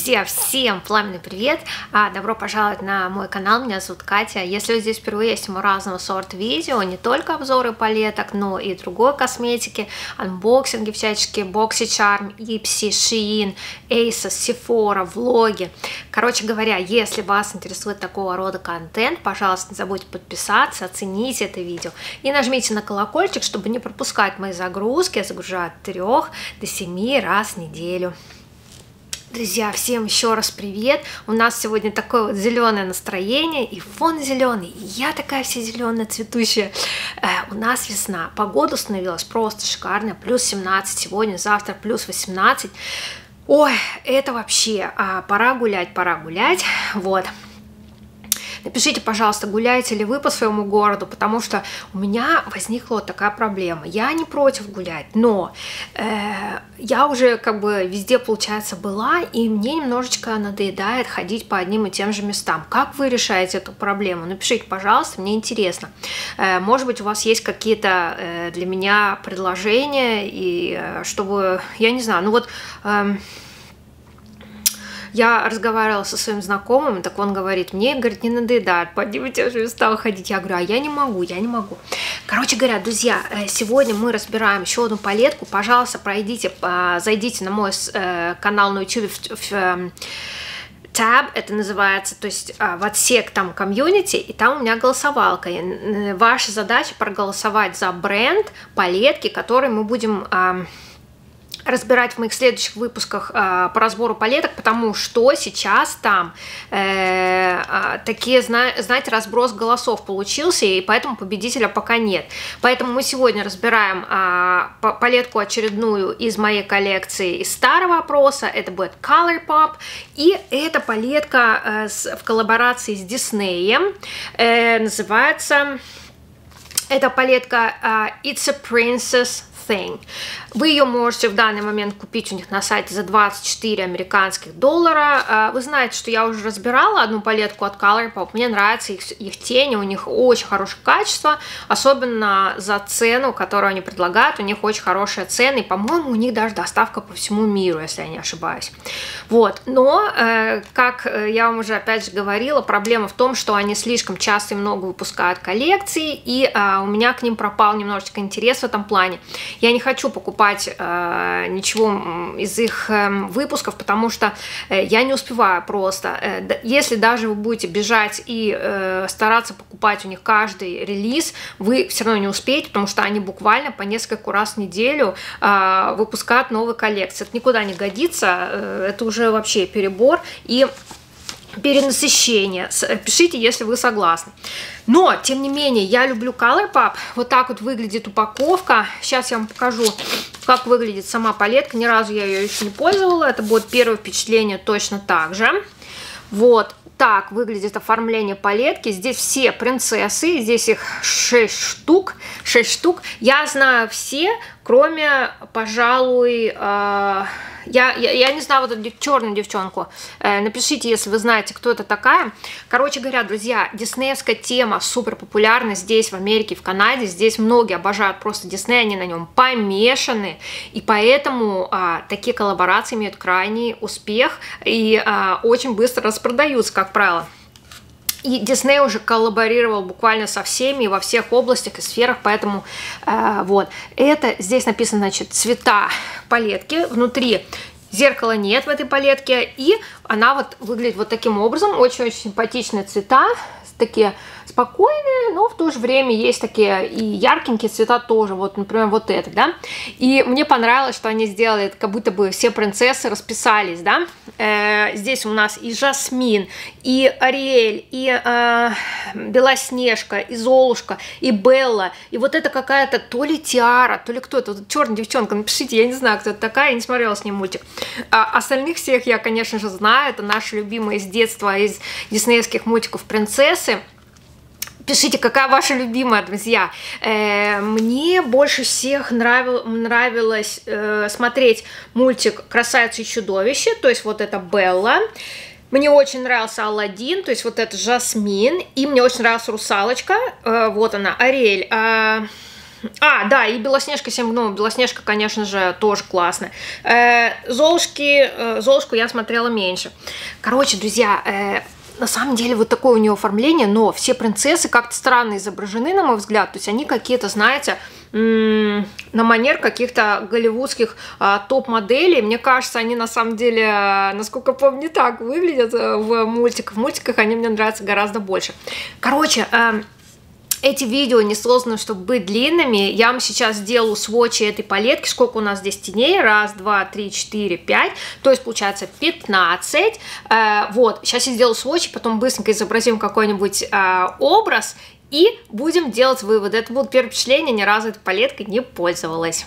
Друзья, всем пламенный привет! Добро пожаловать на мой канал, меня зовут Катя. Если вы здесь впервые, сниму разного сорта видео, не только обзоры палеток, но и другой косметики, анбоксинги всяческие, BoxyCharm, Ipsy, Shein, Asos, Sephora, влоги. Короче говоря, если вас интересует такого рода контент, пожалуйста, не забудьте подписаться, оцените это видео и нажмите на колокольчик, чтобы не пропускать мои загрузки. Я загружаю от 3 до 7 раз в неделю. Друзья, всем еще раз привет! У нас сегодня такое вот зеленое настроение, и фон зеленый, и я такая вся зеленая, цветущая. У нас весна, погода становилась просто шикарная, плюс 17 сегодня, завтра плюс 18. Ой, это вообще, пора гулять, вот. Напишите, пожалуйста, гуляете ли вы по своему городу, потому что у меня возникла вот такая проблема. Я не против гулять, но я уже как бы везде, получается, была, и мне немножечко надоедает ходить по одним и тем же местам. Как вы решаете эту проблему? Напишите, пожалуйста, мне интересно. Может быть, у вас есть какие-то для меня предложения, и чтобы, я не знаю, ну вот... Я разговаривала со своим знакомым, так он говорит, мне, говорит, не надоедает, по одним и тем же местам ходить. Я говорю, а я не могу. Короче говоря, друзья, сегодня мы разбираем еще одну палетку. Пожалуйста, зайдите на мой канал на YouTube в Tab, это называется, то есть в отсек там комьюнити, и там у меня голосовалка. Ваша задача проголосовать за бренд палетки, который мы будем... разбирать в моих следующих выпусках по разбору палеток, потому что сейчас там такие, знаете, разброс голосов получился, и поэтому победителя пока нет. Поэтому мы сегодня разбираем палетку очередную из моей коллекции из старого опроса, это будет ColourPop, и эта палетка в коллаборации с Диснеем, называется, эта палетка It's a Princess Thing. Вы ее можете в данный момент купить у них на сайте за 24 американских доллара. Вы знаете, что я уже разбирала одну палетку от ColourPop. Мне нравятся их тени, у них очень хорошее качество, особенно за цену, которую они предлагают. У них очень хорошие цены, и, по-моему, у них даже доставка по всему миру, если я не ошибаюсь. Вот. Но, как я вам уже опять же говорила, проблема в том, что они слишком часто и много выпускают коллекции, и у меня к ним пропал немножечко интерес в этом плане. Я не хочу покупать ничего из их выпусков, потому что я не успеваю просто. Если даже вы будете бежать и стараться покупать у них каждый релиз, вы все равно не успеете, потому что они буквально по несколько раз в неделю выпускают новые коллекции. Это никуда не годится, это уже вообще перебор и перенасыщение. Пишите, если вы согласны. Но, тем не менее, я люблю ColourPop. Вот так вот выглядит упаковка. Сейчас я вам покажу, как выглядит сама палетка. Ни разу я ее еще не пользовала. Это будет первое впечатление точно так же. Вот так выглядит оформление палетки. Здесь все принцессы. Здесь их 6 штук. 6 штук. Я знаю все, кроме, пожалуй... Я не знаю вот эту черную девчонку. Напишите, если вы знаете, кто это такая. Короче говоря, друзья, диснеевская тема супер популярна здесь, в Америке, в Канаде. Здесь многие обожают просто Дисней, они на нем помешаны. И поэтому такие коллаборации имеют крайний успех и очень быстро распродаются, как правило. И Дисней уже коллаборировал буквально со всеми и во всех областях и сферах, поэтому вот. Это здесь написано, значит, цвета палетки. Внутри зеркала нет в этой палетке, и она вот выглядит вот таким образом. Очень-очень симпатичные цвета, такие спокойные, но в то же время есть такие и яркенькие цвета тоже, вот, например, вот этот, да. И мне понравилось, что они сделали, как будто бы все принцессы расписались, да. Здесь у нас и Жасмин, и Ариэль, и Белоснежка, и Золушка, и Белла, и вот это какая-то то ли Тиара, то ли кто это, вот черная девчонка, напишите, я не знаю, кто это такая, я не смотрела с ним мультик. Остальных всех я, конечно же, знаю, это наши любимые с детства из диснеевских мультиков принцессы. Пишите, какая ваша любимая, друзья. Мне больше всех нравилось смотреть мультик «Красавица и чудовище», то есть вот это Белла. Мне очень нравился Аладдин, то есть вот это Жасмин. И мне очень нравилась Русалочка, вот она, Ариэль. Да, и Белоснежка 7 гномов. Белоснежка, конечно же, тоже классная. Золушку я смотрела меньше. Короче, друзья, на самом деле вот такое у нее оформление, но все принцессы как-то странно изображены, на мой взгляд. То есть они какие-то, знаете, на манер каких-то голливудских топ-моделей. Мне кажется, они на самом деле, насколько помню, не так выглядят в мультиках. В мультиках они мне нравятся гораздо больше. Короче, эти видео не созданы, чтобы быть длинными. Я вам сейчас сделаю сводчи этой палетки. Сколько у нас здесь теней? 1, 2, 3, 4, 5. То есть получается 15. Вот, сейчас я сделаю сводчи, потом быстренько изобразим какой-нибудь образ и будем делать выводы. Это будут первые впечатления, ни разу этой палеткой не пользовалась.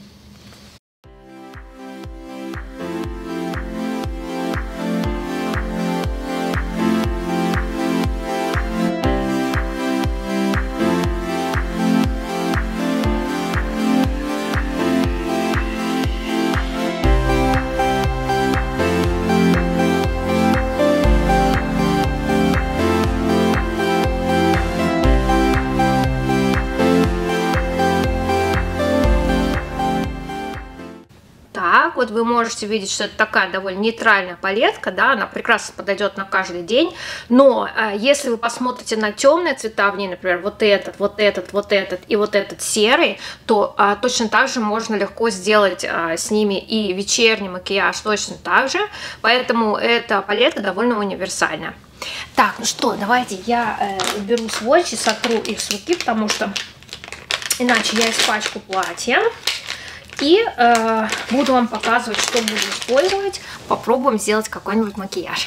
Вот вы можете видеть, что это такая довольно нейтральная палетка, да, она прекрасно подойдет на каждый день, но если вы посмотрите на темные цвета в ней, например, вот этот и вот этот серый, то точно так же можно легко сделать с ними и вечерний макияж точно так же, поэтому эта палетка довольно универсальная. Так, ну что, давайте я беру сводчи, сотру их с руки, потому что иначе я испачкаю платье. И буду вам показывать, что буду использовать. Попробуем сделать какой-нибудь макияж.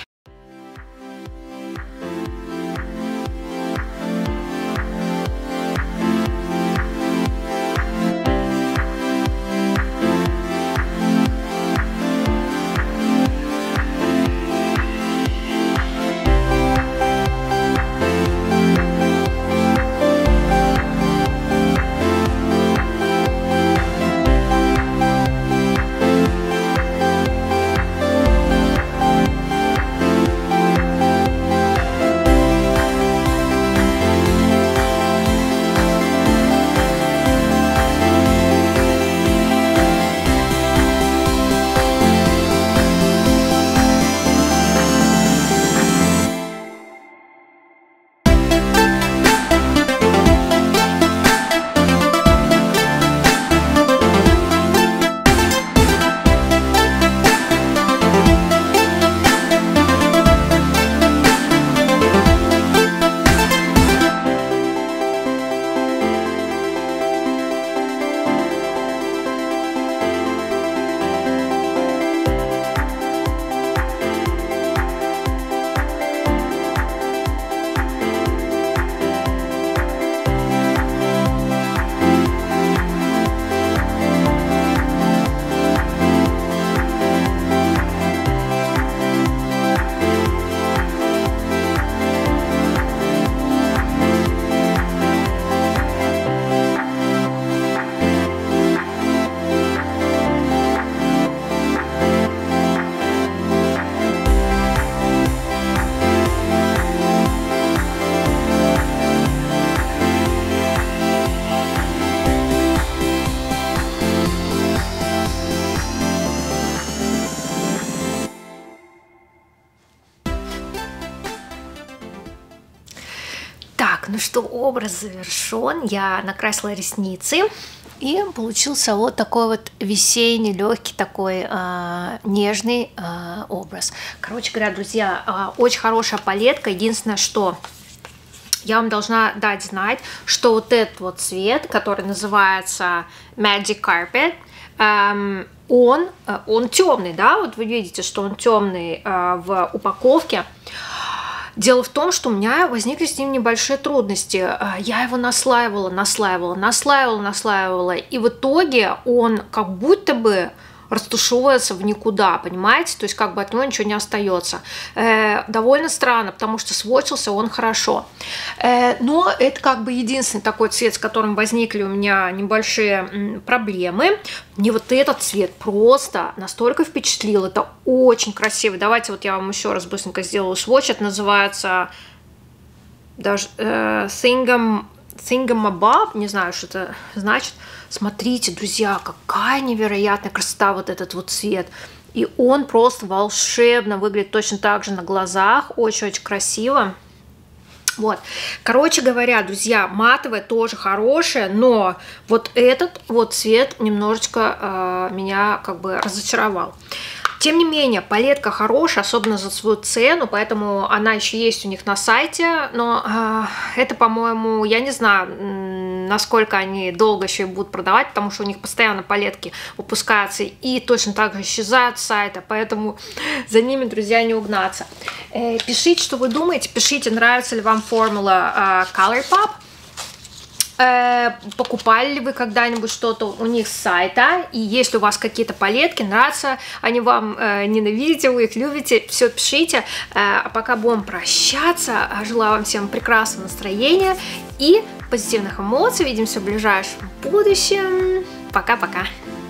Так, ну что, образ завершен. Я накрасила ресницы. И получился вот такой вот весенний, легкий такой нежный образ. Короче говоря, друзья, очень хорошая палетка. Единственное, что я вам должна дать знать, что вот этот вот цвет, который называется Magic Carpet, он темный, да, вот вы видите, что он темный в упаковке. Дело в том, что у меня возникли с ним небольшие трудности. Я его наслаивала, и в итоге он как будто бы растушевывается в никуда, понимаете? То есть как бы от него ничего не остается. Довольно странно, потому что сводчился он хорошо. Но это как бы единственный такой цвет, с которым возникли у меня небольшие проблемы. Мне вот этот цвет просто настолько впечатлил. Это очень красиво. Давайте вот я вам еще раз быстренько сделаю сводч. Это называется даже Thingamabob, не знаю, что это значит. Смотрите, друзья, какая невероятная красота вот этот вот цвет. И он просто волшебно выглядит точно так же на глазах, очень-очень красиво. Вот, короче говоря, друзья, матовая тоже хорошая, но вот этот вот цвет немножечко меня как бы разочаровал. Тем не менее, палетка хорошая, особенно за свою цену, поэтому она еще есть у них на сайте, но это, по-моему, я не знаю, насколько они долго еще и будут продавать, потому что у них постоянно палетки выпускаются и точно так же исчезают с сайта, поэтому за ними, друзья, не угнаться. Пишите, что вы думаете, пишите, нравится ли вам формула ColourPop. Покупали ли вы когда-нибудь что-то у них с сайта, и если у вас какие-то палетки, нравятся они вам, ненавидите вы их, любите, все пишите. А пока будем прощаться, желаю вам всем прекрасного настроения и позитивных эмоций, увидимся в ближайшем будущем, пока-пока.